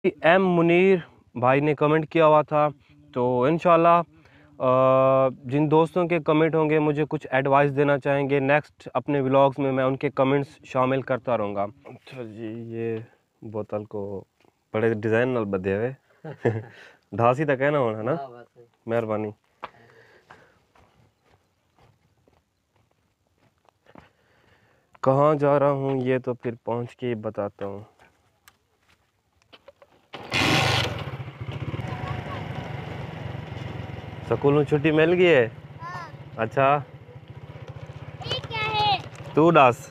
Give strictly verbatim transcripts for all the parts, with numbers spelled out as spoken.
M Munir भाई ने comment किया हुआ था, तो इंशाल्लाह जिन दोस्तों के कमेंट होंगे मुझे कुछ एडवाइस देना चाहेंगे, नेक्स्ट अपने व्लॉग्स में मैं उनके कमेंट्स शामिल करता रहूँगा। अच्छा जी, ये बोतल को बड़े डिज़ाइन नाल बधे हुए ढासी तक है ना होना, है ना? मेहरबानी। कहाँ जा रहा हूँ ये तो फिर पहुँच के ही बताता हूँ। स्कूल में छुट्टी मिल गई है? हाँ। अच्छा, ये क्या है? तू डास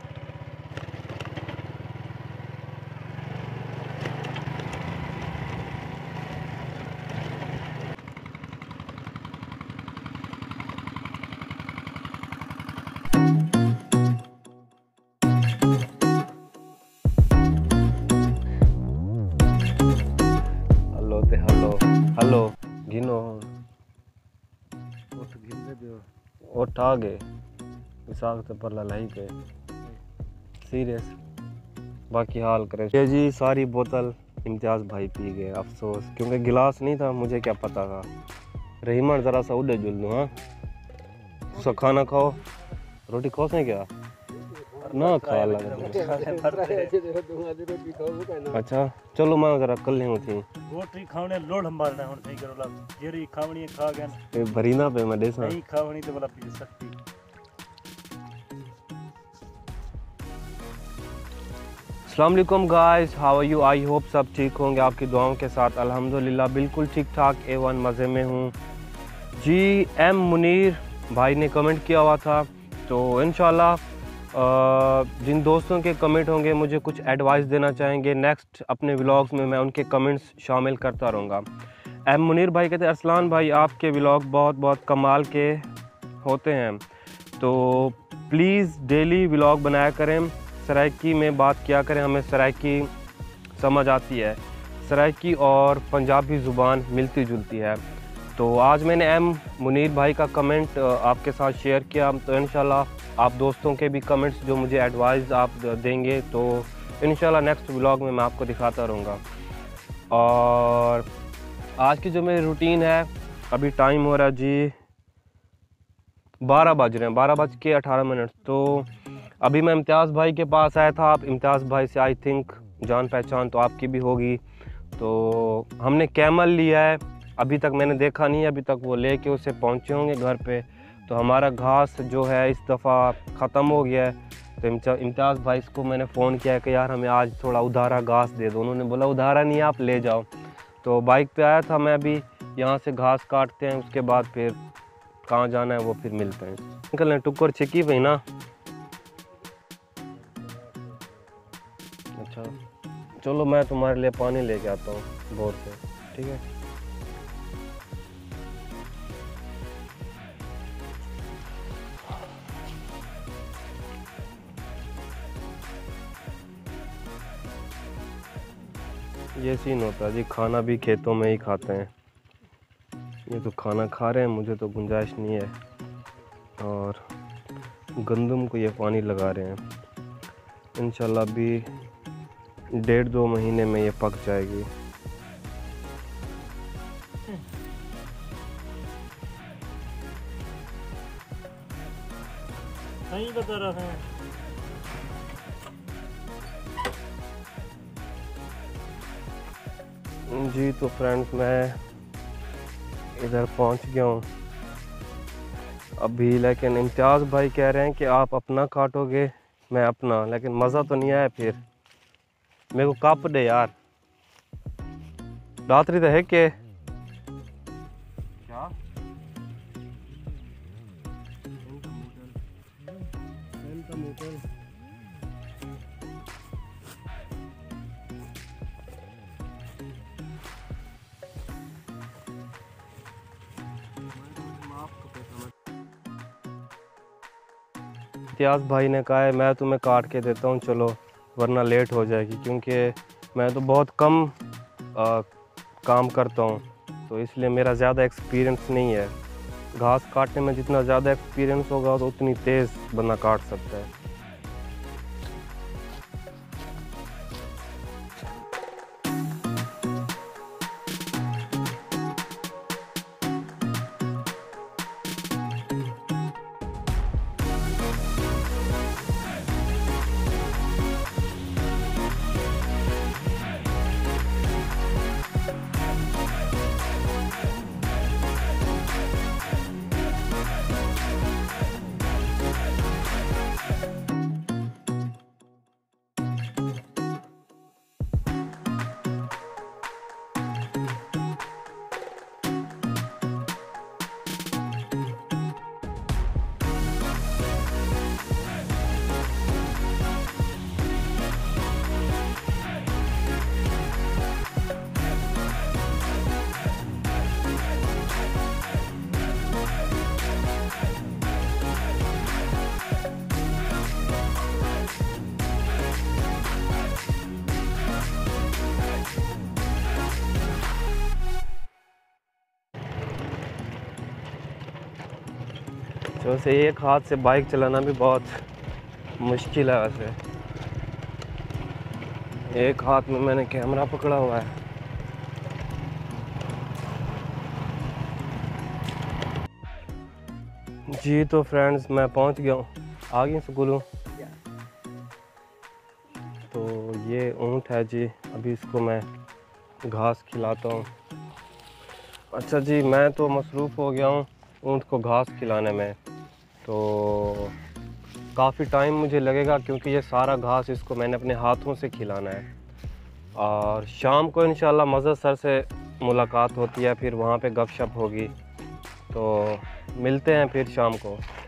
हेलो ते हेलो हेलो गिनो उठ गिन दे दियो उठ आ गए विशाख तो पर ललाई पे सीरियस बाकी हाल करे। ये जी सारी बोतल इम्तियाज़ भाई पी गए, अफसोस, क्योंकि गिलास नहीं था, मुझे क्या पता था। रहीमन ज़रा सा उड़े जुल दूँ। हाँ तो खाना खाओ, रोटी खाओ से क्या ना खा लगा। अच्छा चलो मैं ज़रा कल नहीं होती रोटी खावने लोड हमारना हुन सही करो ला जेरी खावनी खा गन पे भरी ना पे मैं देसा नहीं खावनी तो भला पी सकती। अस्सलाम वालेकुम guys, how are you? I hope सब ठीक होंगे आपकी दुआओं के साथ। अल्हम्दुलिल्लाह बिल्कुल ठीक ठाक, ए वन मज़े में हूँ जी। एम मुनीर भाई ने कमेंट किया हुआ था, तो इंशाल्लाह जिन दोस्तों के कमेंट होंगे मुझे कुछ एडवाइस देना चाहेंगे, नेक्स्ट अपने व्लॉग्स में मैं उनके कमेंट्स शामिल करता रहूँगा। एम मुनीर भाई कहते हैं, अरसलान भाई आपके व्लॉग बहुत बहुत कमाल के होते हैं, तो प्लीज़ डेली व्लॉग बनाया करें, सराइकी में बात किया करें, हमें सराइकी समझ आती है, सराइकी और पंजाबी ज़ुबान मिलती जुलती है। तो आज मैंने एम मुनीर भाई का कमेंट आपके साथ शेयर किया, तो इंशाल्लाह आप दोस्तों के भी कमेंट्स जो मुझे एडवाइस आप देंगे तो इंशाल्लाह नेक्स्ट व्लॉग में मैं आपको दिखाता रहूँगा। और आज की जो मेरी रूटीन है, अभी टाइम हो रहा है जी बारह बज रहे हैं, बारह बज के अठारह मिनट। तो अभी मैं इम्तियाज़ भाई के पास आया था। आप इम्तियाज़ भाई से आई थिंक जान पहचान तो आपकी भी होगी। तो हमने कैमल लिया है, अभी तक मैंने देखा नहीं है, अभी तक वो लेके उसे पहुंचे होंगे घर पे। तो हमारा घास जो है इस दफ़ा ख़त्म हो गया है, तो इम्तियाज़ भाई को मैंने फ़ोन किया है कि यार हमें आज थोड़ा उधारा घास दे दो। उन्होंने बोला उधारा नहीं, आप ले जाओ। तो बाइक पे आया था मैं, अभी यहाँ से घास काटते हैं, उसके बाद फिर कहाँ जाना है वो फिर मिलते हैं। अंकल ने टुक्कर छिकी भाई ना। अच्छा चलो मैं तुम्हारे लिए पानी लेके आता हूँ बोर से, ठीक है? ये सीन होता है जी, खाना भी खेतों में ही खाते हैं। ये तो खाना खा रहे हैं, मुझे तो गुंजाइश नहीं है, और गंदम को ये पानी लगा रहे हैं। इंशाल्लाह भी डेढ़ दो महीने में ये पक जाएगी। सही बता रहा है जी। तो फ्रेंड्स मैं इधर पहुंच गया हूँ अभी, लेकिन इम्तियाज़ भाई कह रहे हैं कि आप अपना काटोगे मैं अपना, लेकिन मज़ा तो नहीं आया। फिर मेरे को कप दे यार, रात्रि तो है के क्या इम्तियाज़ भाई ने कहा है मैं तुम्हें काट के देता हूँ चलो, वरना लेट हो जाएगी, क्योंकि मैं तो बहुत कम आ, काम करता हूँ, तो इसलिए मेरा ज़्यादा एक्सपीरियंस नहीं है। घास काटने में जितना ज़्यादा एक्सपीरियंस होगा तो उतनी तेज़ बंदा काट सकता है। वैसे एक हाथ से बाइक चलाना भी बहुत मुश्किल है। वैसे एक हाथ में मैंने कैमरा पकड़ा हुआ है। जी तो फ्रेंड्स मैं पहुंच गया हूँ, आगे स्कूल हूँ। तो ये ऊँट है जी, अभी इसको मैं घास खिलाता हूँ। अच्छा जी, मैं तो मसरूफ़ हो गया हूँ ऊँट को घास खिलाने में, तो काफ़ी टाइम मुझे लगेगा क्योंकि ये सारा घास इसको मैंने अपने हाथों से खिलाना है। और शाम को इंशाल्लाह मज़हर सर से मुलाकात होती है, फिर वहाँ पे गपशप होगी। तो मिलते हैं फिर शाम को।